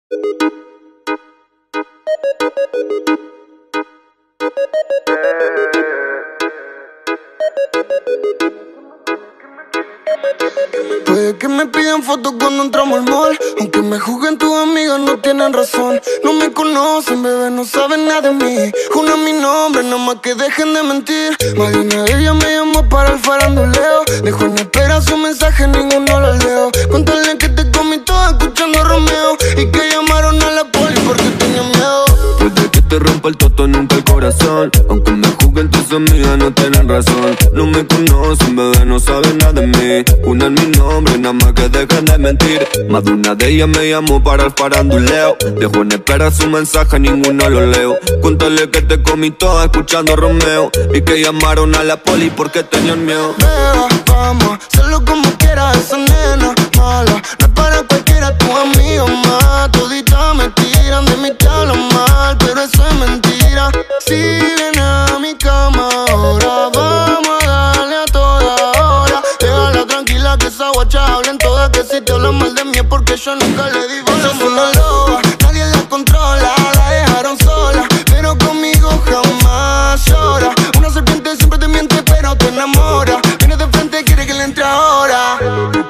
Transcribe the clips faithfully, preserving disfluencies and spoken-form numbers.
Puede que me pidan fotos cuando entramos al mall, aunque me juzguen tus amigas no tienen razón. No me conocen, bebé, no saben nada de mí. Juran mi nombre, nada más que dejen de mentir. Más de una de ellas me llamó para el faranduleo. Dejó en espera su mensaje, ninguno lo leo. Contale que te comí toda escuchando a Romeo y que llamaron a la poli porque tenían miedo. Puede que te rompa el toto, nunca el corazón, aunque me juzguen tus amigas no tienen razón. No me conocen, bebé, no saben nada de mí. Juran mi nombre, nada más que dejen de mentir. Más de una de ellas me llamó para el faranduleo. Dejó en espera su mensaje, ninguno lo leo. Cuéntale que te comí toda escuchando a Romeo y que llamaron a la poli porque tenían miedo. Beba, vamos, hazlo como quieras, esa nena mala. No es para cualquiera, tu amigo más. Toditas me tiran, de mí te hablan mal, pero eso es mentira. Si ven a mi cama ahora, vamos a darle a toda hora. Déjala tranquila que esa guacha hablen todas, que si te hablan mal de mí es porque yo nunca le di bola. Ella es una loba, nadie la controla, la dejaron sola, pero conmigo jamás llora. Una serpiente siempre te miente pero te enamora. Viene de frente, quiere que le entre ahora.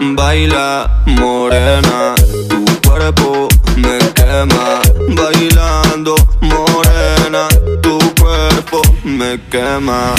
Baila, morena, tu cuerpo me quema. Bailando, morena, tu cuerpo me quema.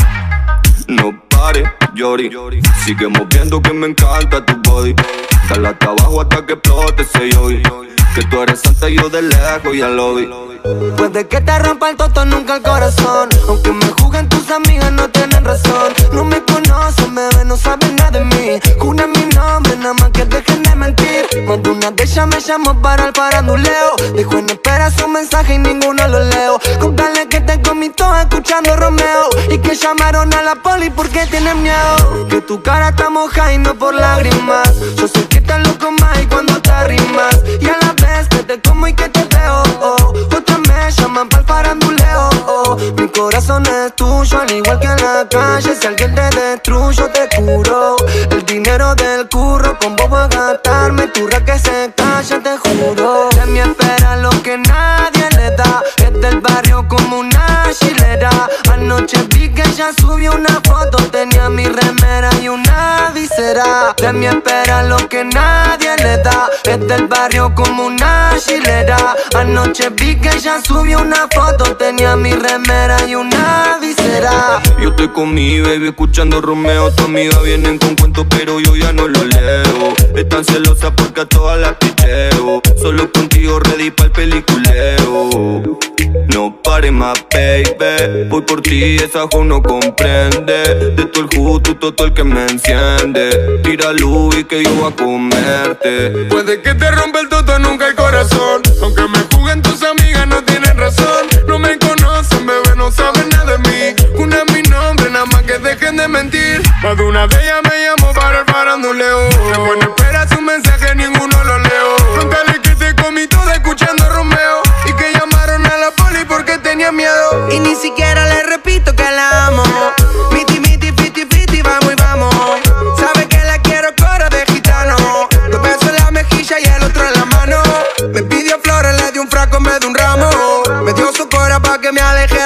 No pare, Yori, sigue moviendo que me encanta tu body. Dale hasta abajo hasta que explote ese yogi. Que tú eres santa y yo de lejos ya lo vi. Puede que te rompa el toto, nunca el corazón, aunque me juzguen tus amigas no tienen razón. No me conocen, bebé, no saben nada de mí. Juran mi nombre, nada más que dejen de mentir. Más de una de ellas me llamó para el faranduleo. Dejó en espera su mensaje y ninguno lo leo. Contale que te comí toda escuchando a Romeo y que llamaron a la poli porque tienen miedo. Que tu cara está mojada y no por lágrimas. Yo sé que estás loco más y cuando te arrimas. Y a la vez que te como y que te veo, oh. Otras me llaman pa'l faranduleo, oh. Mi corazón es tuyo, al igual que en la calle. Si alguien te destruyo, te curo. El dinero del curro, con vos voy a gastarme. Turra que se calla, te juro. De mí espera lo que nadie le da. Es del barrio como una chilera. Anoche vi que ella subió una foto. Tenía mi remera y una visera. De mí espera lo que nadie le da. Es del barrio como una chilera. Anoche vi que ella subió una foto. Tenía mi remera y una visera. Yo estoy con mi baby escuchando Romeo. Tu amiga vienen con cuentos pero yo ya no lo leo. Están celosas porque a todas las picheo. Solo contigo ready pa'l peliculeo. No pare más, baby. Voy por ti, esa jo no comprende. De todo el justo, todo el que me enciende. Tira luz y que yo voy a comerte. Puede que te rompa el toto, nunca el corazón, aunque me juzguen tus amigas no tienen razón. No me conocen, bebé, no saben nada de mí. Juran mi nombre, nada más que dejen de mentir. Más de una de ellas me llamó para el faranduleo. Dejó en espera su mensaje, ninguno lo leo. Contale que te comí toda escuchando a Romeo y que llamaron a la poli porque tenía miedo. Y ni siquiera le repito que la amo. Miti, miti, fiti, fiti, vamos y vamos. Sabe que la quiero coro de gitano. Dos besos en la mejilla y el otro en la mano. Me pidió flores, le di un frasco en vez de un ramo. Me dio su cora pa' que me aleje